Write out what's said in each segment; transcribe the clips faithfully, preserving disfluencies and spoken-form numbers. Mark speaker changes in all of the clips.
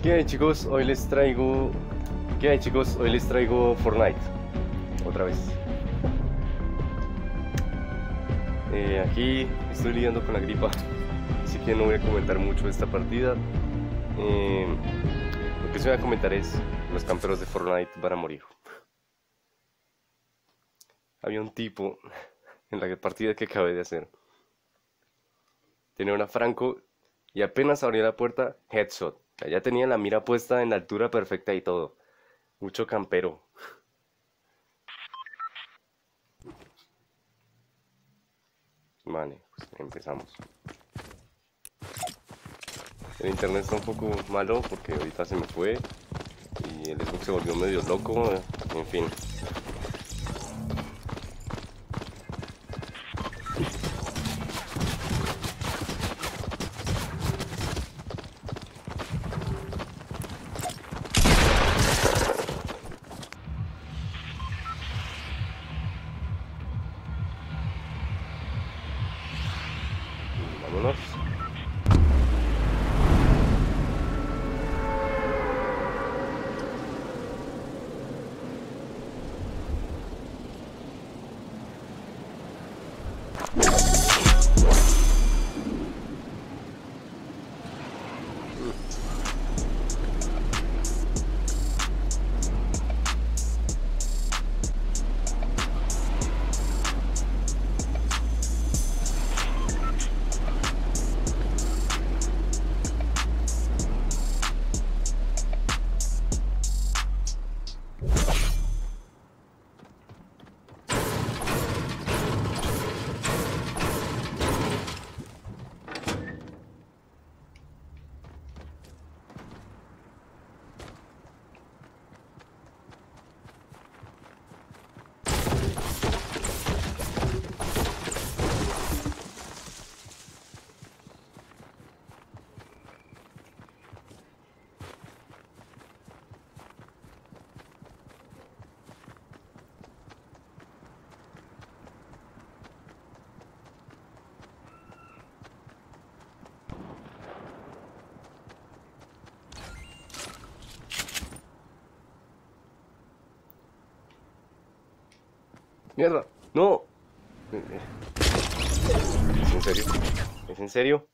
Speaker 1: ¿Qué hay, chicos? Hoy les traigo... ¿Qué hay, chicos? Hoy les traigo Fortnite. Otra vez. Eh, aquí estoy lidiando con la gripa, así que no voy a comentar mucho de esta partida. Eh, lo que sí voy a comentar es: los camperos de Fortnite van a morir. Había un tipo en la partida que acabé de hacer. Tenía una Franco y apenas abría la puerta, headshot. O sea, ya tenía la mira puesta en la altura perfecta y todo. Mucho campero. Vale, pues empezamos. El internet está un poco malo porque ahorita se me fue y el Xbox se volvió medio loco, en fin. Vámonos. ¡Mierda! ¡No! ¿Es en serio? ¿Es en serio?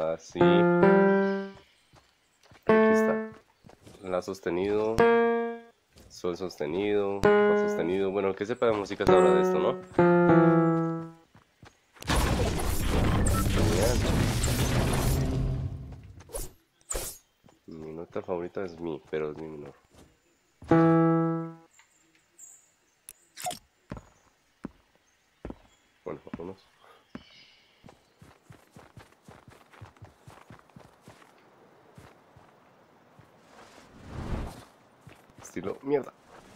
Speaker 1: Así. Aquí está. La sostenido. Sol sostenido. Fa sostenido. Bueno, que sepa de música sabrá de esto, ¿no? Genial. Mi nota favorita es mi, pero es mi menor. Bueno, vámonos. Estilo mierda.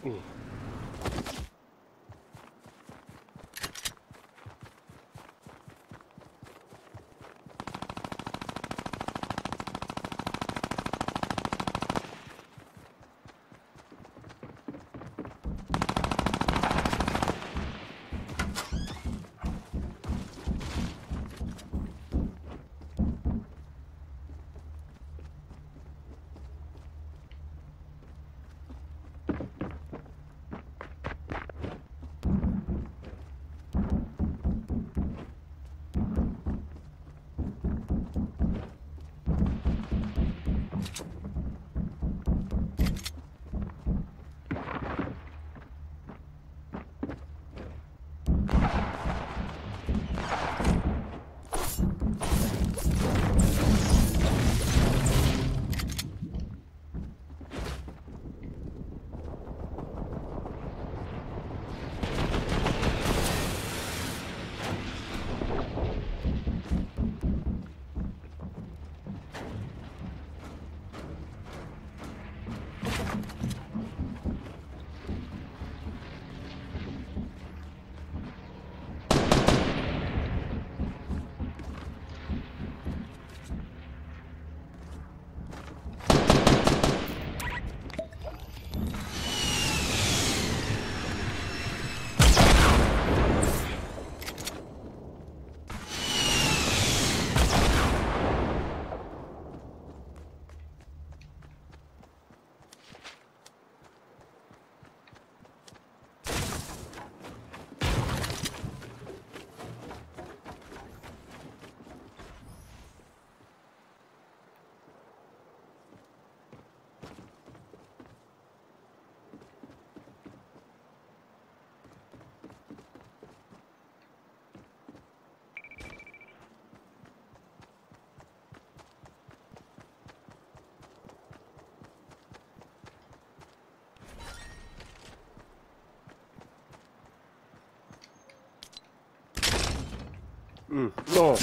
Speaker 1: Mm, no.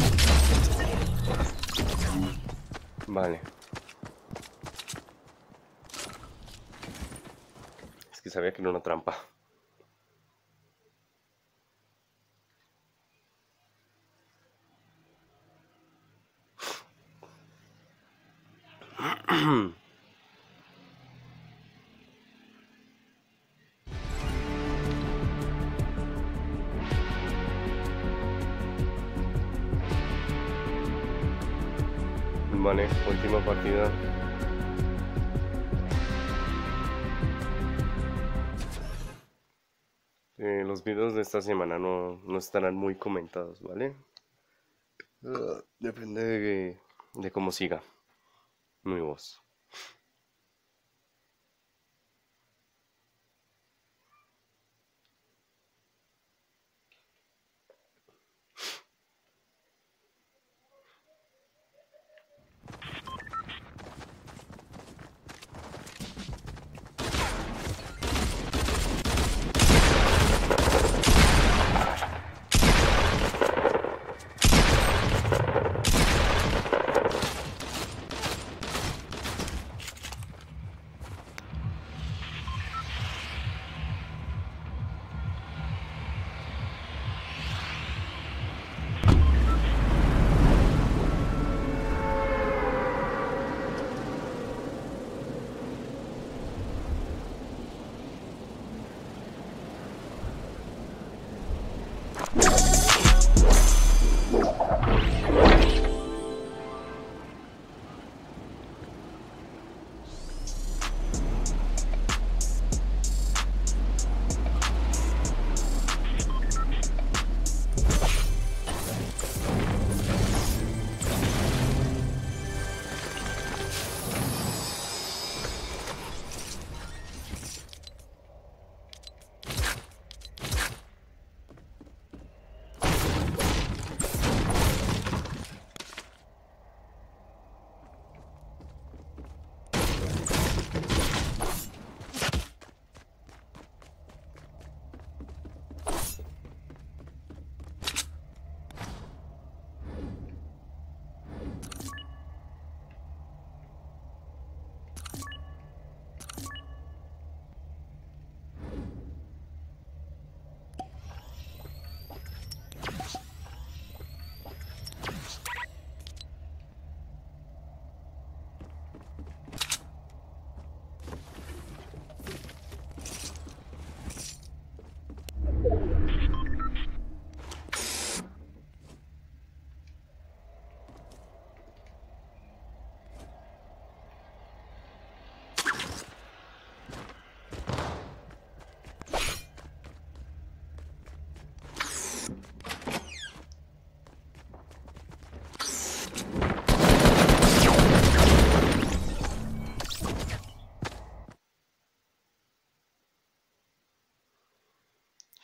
Speaker 1: Vale. Es que sabía que era una trampa. Vale, última partida. Eh, los videos de esta semana no, no estarán muy comentados, ¿vale? Uh, depende de, de cómo siga mi voz.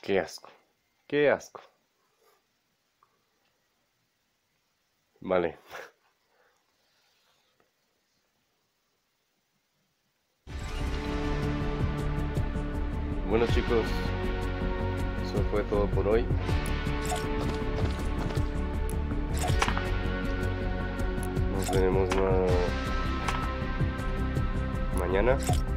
Speaker 1: Qué asco. Qué asco. Vale. Bueno chicos, eso fue todo por hoy. Nos veremos ma- mañana.